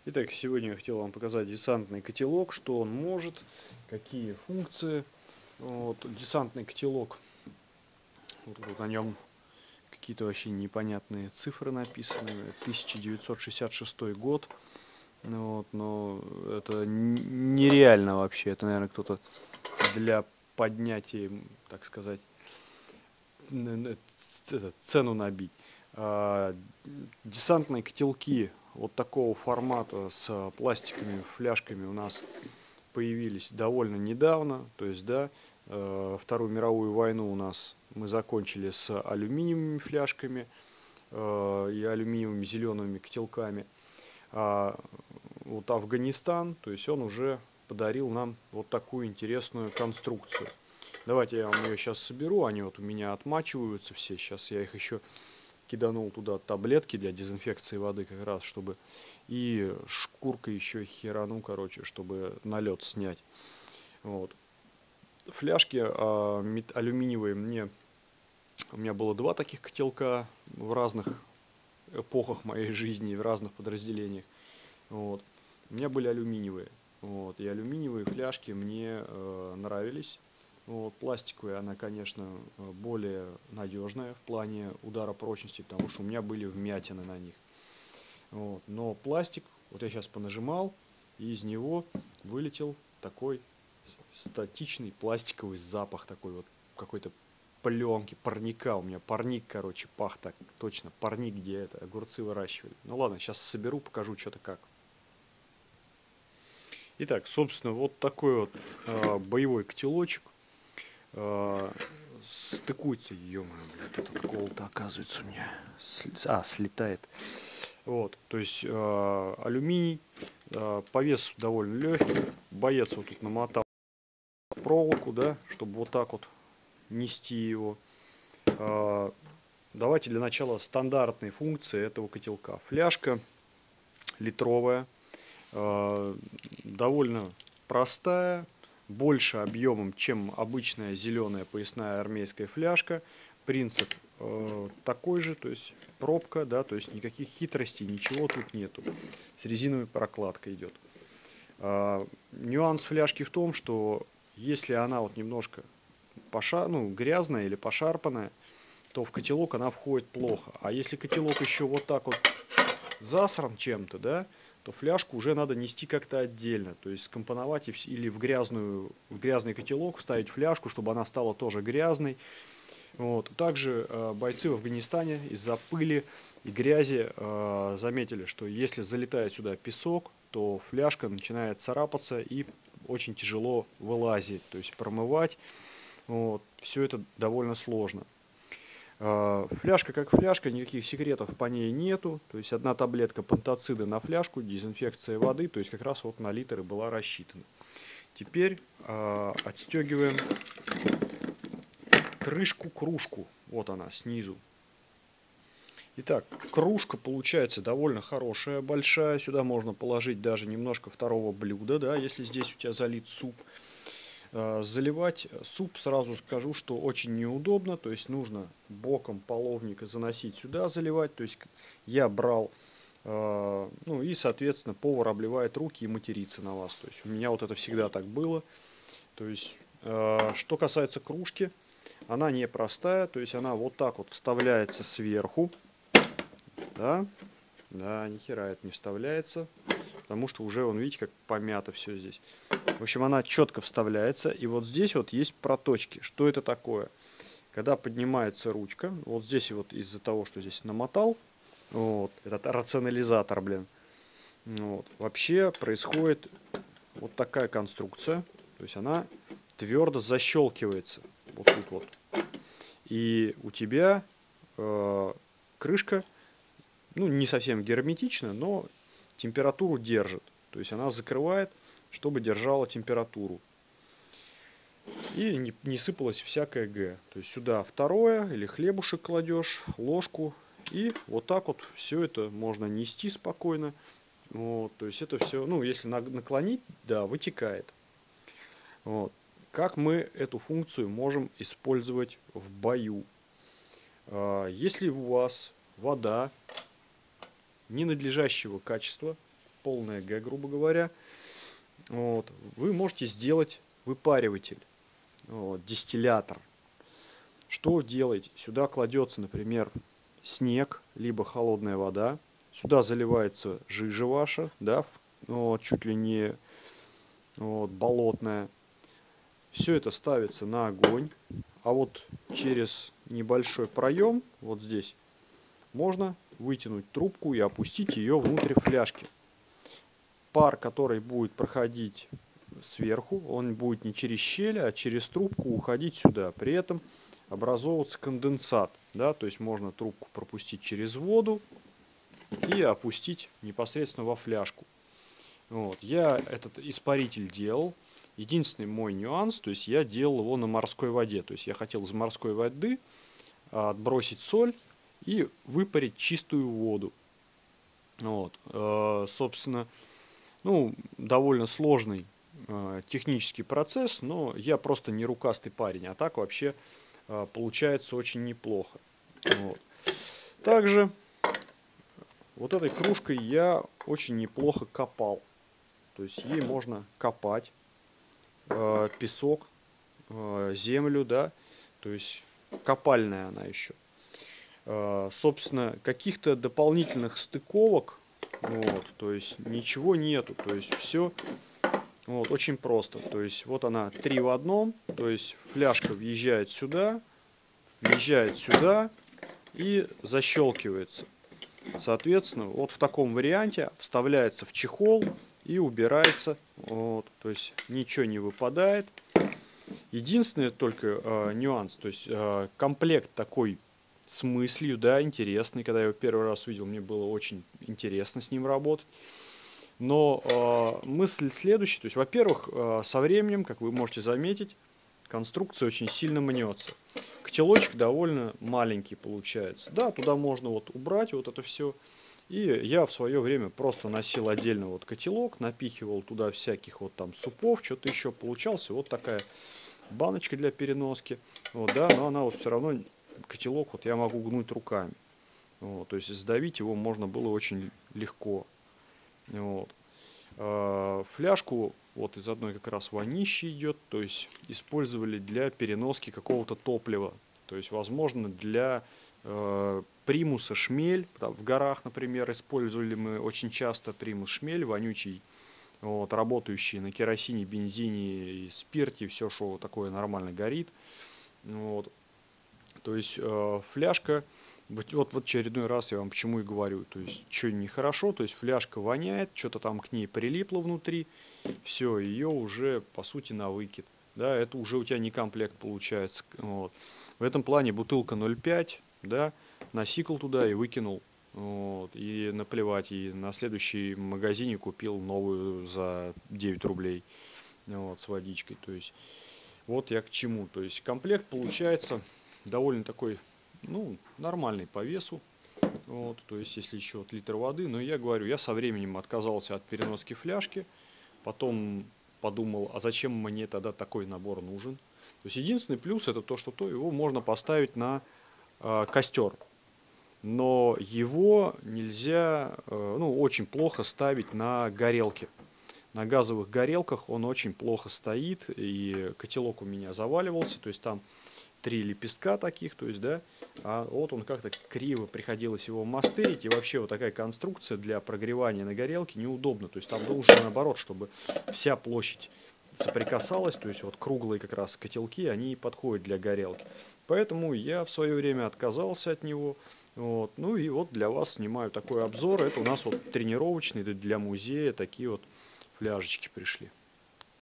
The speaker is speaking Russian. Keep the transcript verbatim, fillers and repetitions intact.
Итак, сегодня я хотел вам показать десантный котелок, что он может, какие функции. Вот, десантный котелок, вот, вот на нем какие-то вообще непонятные цифры написаны, тысяча девятьсот шестьдесят шестой год, вот, но это нереально вообще, это, наверное, кто-то для поднятия, так сказать, цену набить. А, десантные котелки вот такого формата с пластиковыми фляжками у нас появились довольно недавно. То есть, да, Вторую мировую войну у нас мы закончили с алюминиевыми фляжками и алюминиевыми зелеными котелками. А вот Афганистан, то есть он уже подарил нам вот такую интересную конструкцию. Давайте я вам ее сейчас соберу, они вот у меня отмачиваются все, сейчас я их еще киданул туда таблетки для дезинфекции воды как раз, чтобы и шкуркой еще херану, короче, чтобы налет снять. Вот. Фляжки а, алюминиевые мне, у меня было два таких котелка в разных эпохах моей жизни, в разных подразделениях. Вот. У меня были алюминиевые. Вот. И алюминиевые фляжки мне э, нравились. Вот, пластиковая, она, конечно, более надежная в плане удара прочности, потому что у меня были вмятины на них. Вот, но пластик, вот я сейчас понажимал, и из него вылетел такой статичный пластиковый запах, такой вот какой-то пленки, парника. У меня парник, короче, пах так, точно, парник, где это, огурцы выращивали. Ну ладно, сейчас соберу, покажу что-то как. Итак, собственно, вот такой вот э, боевой котелочек. Uh, стыкуется, ё-моё, блядь, этот кол-то оказывается у меня, а, слетает. Вот, то есть э, алюминий, э, по весу довольно легкий, боец вот тут намотал проволоку, да, чтобы вот так вот нести его. Э, давайте для начала стандартные функции этого котелка. Фляжка литровая, э, довольно простая, больше объемом, чем обычная зеленая поясная армейская фляжка. Принцип э, такой же, то есть пробка, да, то есть никаких хитростей, ничего тут нету. С резиновой прокладкой идет. Э, нюанс фляжки в том, что если она вот немножко поша, ну, грязная или пошарпанная, то в котелок она входит плохо. А если котелок еще вот так вот засран чем-то, да, то фляжку уже надо нести как-то отдельно, то есть скомпоновать или в, грязную, в грязный котелок вставить фляжку, чтобы она стала тоже грязной. Вот. Также э, бойцы в Афганистане из-за пыли и грязи э, заметили, что если залетает сюда песок, то фляжка начинает царапаться и очень тяжело вылазить, то есть промывать. Вот. Все это довольно сложно. Фляжка как фляжка, никаких секретов по ней нету. То есть одна таблетка пантоцида на фляжку, дезинфекция воды, то есть как раз вот на литр и была рассчитана. Теперь э, отстегиваем крышку-кружку. Вот она снизу. Итак, кружка получается довольно хорошая, большая. Сюда можно положить даже немножко второго блюда, да, если здесь у тебя залит суп. Заливать суп, сразу скажу, что очень неудобно, то есть нужно боком половника заносить сюда, заливать, то есть я брал, э, ну и соответственно повар обливает руки и матерится на вас, то есть у меня вот это всегда так было. То есть э, что касается кружки, она непростая, то есть она вот так вот вставляется сверху, да, да, ни хера это не вставляется. Потому что уже, вон, видите, как помято все здесь. В общем, она четко вставляется. И вот здесь вот есть проточки. Что это такое? Когда поднимается ручка, вот здесь вот из-за того, что здесь намотал, вот, этот рационализатор, блин, вот, вообще происходит вот такая конструкция. То есть она твердо защелкивается. Вот тут вот. И у тебя э, крышка, ну, не совсем герметична, но температуру держит. То есть она закрывает, чтобы держала температуру. И не, не сыпалась всякая г. То есть сюда второе, или хлебушек кладешь, ложку. И вот так вот все это можно нести спокойно. Вот, то есть это все, ну, если наклонить, да, вытекает. Вот. Как мы эту функцию можем использовать в бою? Если у вас вода ненадлежащего качества, полная Г, грубо говоря. Вот. Вы можете сделать выпариватель, вот, дистиллятор. Что делаете? Сюда кладется, например, снег, либо холодная вода. Сюда заливается жижа ваша, да, вот, чуть ли не вот, болотная. Все это ставится на огонь. А вот через небольшой проем, вот здесь, можно вытянуть трубку и опустить ее внутрь фляжки. Пар, который будет проходить сверху, он будет не через щель, а через трубку уходить сюда. При этом образовываться конденсат. Да, то есть можно трубку пропустить через воду и опустить непосредственно во фляжку. Вот. Я этот испаритель делал. Единственный мой нюанс, то есть я делал его на морской воде. То есть я хотел из морской воды отбросить соль и выпарить чистую воду. Вот. Собственно, ну, довольно сложный технический процесс, но я просто не рукастый парень, а так вообще получается очень неплохо. Вот. Также вот этой кружкой я очень неплохо копал. То есть ей можно копать э, песок, э, землю, да, то есть копальная она еще. Э, собственно, каких-то дополнительных стыковок, вот, то есть ничего нету, то есть все вот, очень просто. То есть вот она три в одном, то есть фляжка въезжает сюда, въезжает сюда и защелкивается. Соответственно, вот в таком варианте вставляется в чехол и убирается. Вот, то есть ничего не выпадает. Единственный только э, нюанс, то есть э, комплект такой с мыслью, да, интересный. Когда я его первый раз увидел, мне было очень интересно с ним работать. Но э, мысль следующая, то есть, во-первых, э, со временем, как вы можете заметить, конструкция очень сильно мнется. Котелочек довольно маленький получается. Да, туда можно вот убрать вот это все. И я в свое время просто носил отдельно вот котелок, напихивал туда всяких вот там супов, что-то еще получался. Вот такая баночка для переноски. Вот, да, но она вот все равно, котелок вот я могу гнуть руками. Вот, то есть сдавить его можно было очень легко. Вот. А, фляжку вот из одной как раз вонища идет, то есть использовали для переноски какого-то топлива. То есть, возможно, для э, примуса шмель, там, в горах, например, использовали мы очень часто примус шмель, вонючий, вот, работающий на керосине, бензине и спирте, все, что такое нормально горит. Вот. То есть э, фляжка, вот, вот в очередной раз я вам почему и говорю, то есть что нехорошо, то есть фляжка воняет, что-то там к ней прилипло внутри, все, ее уже по сути на выкид, да, это уже у тебя не комплект получается. Вот. В этом плане бутылка ноль пять, да, насикал туда и выкинул, вот, и наплевать, и на следующий магазине купил новую за девять рублей, вот, с водичкой, то есть вот я к чему, то есть комплект получается довольно такой, ну, нормальный по весу, вот, то есть если еще вот литр воды, но я говорю, я со временем отказался от переноски фляжки, потом подумал, а зачем мне тогда такой набор нужен. То есть единственный плюс это то, что то его можно поставить на э, костер, но его нельзя, э, ну, очень плохо ставить на горелке. На газовых горелках он очень плохо стоит, и котелок у меня заваливался, то есть там три лепестка таких, то есть, да, а вот он как-то криво приходилось его мастырить, и вообще вот такая конструкция для прогревания на горелке неудобна, то есть там нужно наоборот, чтобы вся площадь соприкасалась, то есть вот круглые как раз котелки, они подходят для горелки. Поэтому я в свое время отказался от него, вот, ну и вот для вас снимаю такой обзор, это у нас вот тренировочный, для музея такие вот фляжечки пришли.